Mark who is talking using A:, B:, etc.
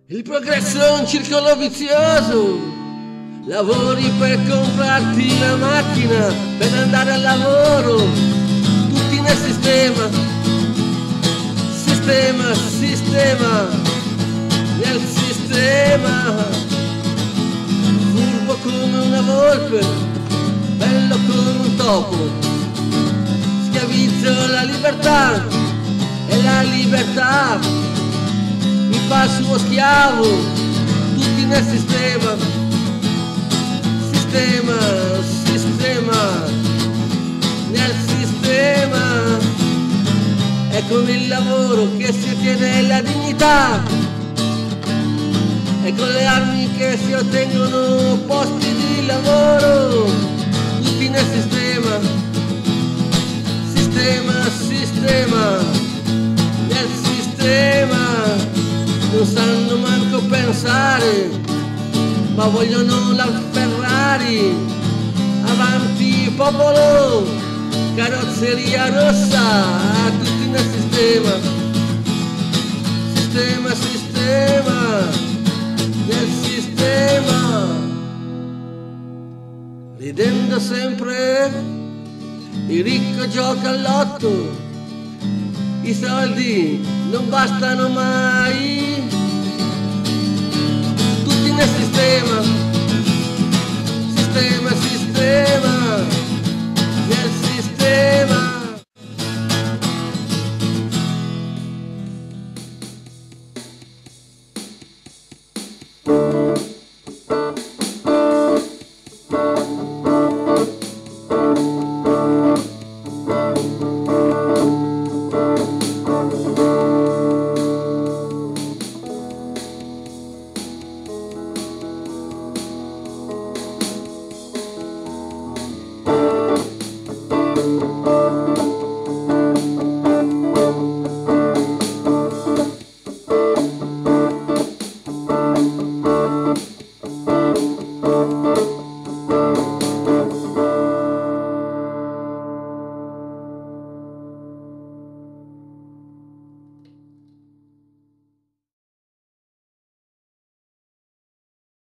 A: Il progresso è un circolo vizioso, lavori per comprarti la macchina, per andare al lavoro, tutti nel sistema, nel sistema, furbo come una volpe, bello come un topo, schiavizzo la libertà e la libertà mi fa suo schiavo, tutti nel sistema, nel sistema, è con il lavoro che si ottiene la dignità, è con le armi che si ottengono posti di lavoro, tutti nel sistema, nel sistema, non sanno manco pensare, ma vogliono la Ferrari, avanti popolo, carrozzeria rossa, tutti nel sistema, nel sistema, ridendo sempre, il ricco gioca all'otto, i soldi non bastano mai, tutti nel sistema, nel sistema.